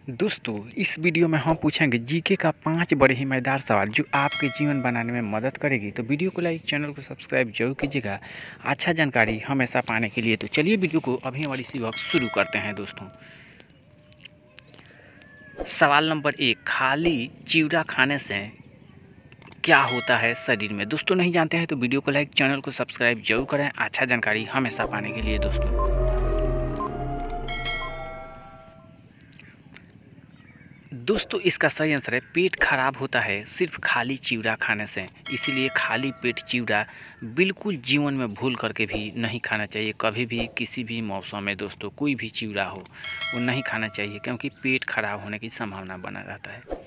दोस्तों इस वीडियो में हम पूछेंगे जीके का 5 बड़े ही मज़ेदार सवाल जो आपके जीवन बनाने में मदद करेगी। तो वीडियो को लाइक, चैनल को सब्सक्राइब जरूर कीजिएगा अच्छा जानकारी हमेशा पाने के लिए। तो चलिए वीडियो को अभी हमारी इसी वक्त शुरू करते हैं। दोस्तों सवाल नंबर 1, खाली चिवड़ा खाने से क्या होता है शरीर में। दोस्तों नहीं जानते हैं तो वीडियो को लाइक, चैनल को सब्सक्राइब जरूर करें अच्छा जानकारी हमेशा पाने के लिए। दोस्तों इसका सही आंसर है पेट खराब होता है सिर्फ खाली चिवड़ा खाने से। इसीलिए खाली पेट चिवड़ा बिल्कुल जीवन में भूल करके भी नहीं खाना चाहिए। कभी भी किसी भी मौसम में दोस्तों कोई भी चिवड़ा हो वो नहीं खाना चाहिए, क्योंकि पेट खराब होने की संभावना बना रहता है।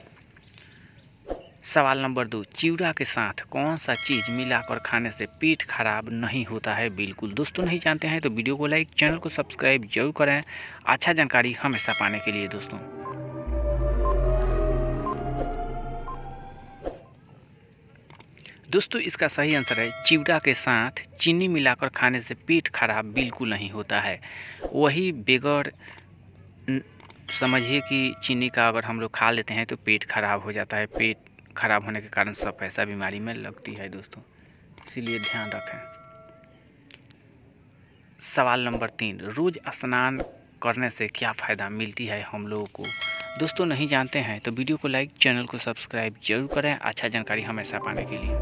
सवाल नंबर 2, चिवड़ा के साथ कौन सा चीज़ मिलाकर खाने से पेट खराब नहीं होता है। बिल्कुल दोस्तों नहीं जानते हैं तो वीडियो को लाइक, चैनल को सब्सक्राइब जरूर करें अच्छा जानकारी हमेशा पाने के लिए। दोस्तों इसका सही आंसर है चिवड़ा के साथ चीनी मिलाकर खाने से पेट खराब बिल्कुल नहीं होता है। वही बेगर समझिए कि चीनी का अगर हम लोग खा लेते हैं तो पेट खराब हो जाता है। पेट खराब होने के कारण सब ऐसा बीमारी में लगती है दोस्तों, इसीलिए ध्यान रखें। सवाल नंबर 3, रोज़ स्नान करने से क्या फ़ायदा मिलती है हम लोगों को। दोस्तों नहीं जानते हैं तो वीडियो को लाइक, चैनल को सब्सक्राइब जरूर करें अच्छा जानकारी हमेशा पाने के लिए।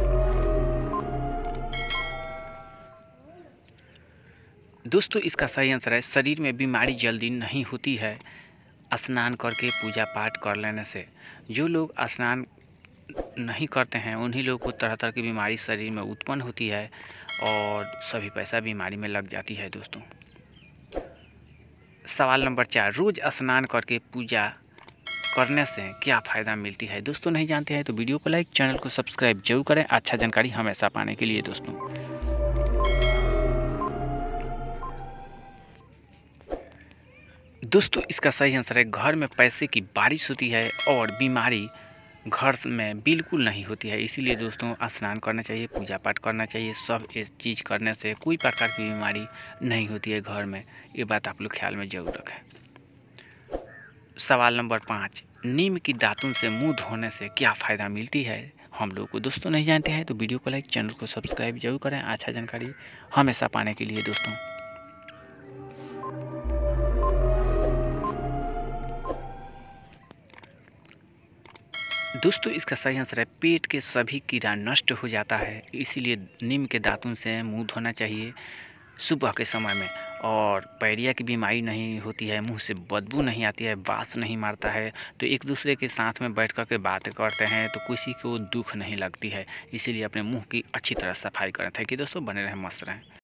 दोस्तों इसका सही आंसर है शरीर में बीमारी जल्दी नहीं होती है स्नान करके पूजा पाठ कर लेने से। जो लोग स्नान नहीं करते हैं उन्हीं लोगों को तरह तरह की बीमारी शरीर में उत्पन्न होती है और सभी पैसा बीमारी में लग जाती है। दोस्तों सवाल नंबर 4, रोज़ स्नान करके पूजा करने से क्या फ़ायदा मिलती है। दोस्तों नहीं जानते हैं तो वीडियो को लाइक, चैनल को सब्सक्राइब जरूर करें अच्छा जानकारी हमेशा पाने के लिए। दोस्तों इसका सही आंसर है घर में पैसे की बारिश होती है और बीमारी घर में बिल्कुल नहीं होती है। इसीलिए दोस्तों स्नान करना चाहिए, पूजा पाठ करना चाहिए। सब इस चीज़ करने से कोई प्रकार की बीमारी नहीं होती है घर में। ये बात आप लोग ख्याल में जरूर रखें। सवाल नंबर 5, नीम की दातुन से मुंह धोने से क्या फ़ायदा मिलती है हम लोग को। दोस्तों नहीं जानते हैं तो वीडियो को लाइक, चैनल को सब्सक्राइब जरूर करें अच्छा जानकारी हमेशा पाने के लिए। दोस्तों इसका सही आंसर है पेट के सभी कीड़ा नष्ट हो जाता है। इसीलिए नीम के दातुन से मुंह धोना चाहिए सुबह के समय में। और पैरिया की बीमारी नहीं होती है, मुंह से बदबू नहीं आती है, बास नहीं मारता है। तो एक दूसरे के साथ में बैठ कर के बातें करते हैं तो किसी को दुख नहीं लगती है। इसीलिए अपने मुंह की अच्छी तरह सफाई करें। थैंक यू दोस्तों, बने रहें, मस्त रहें।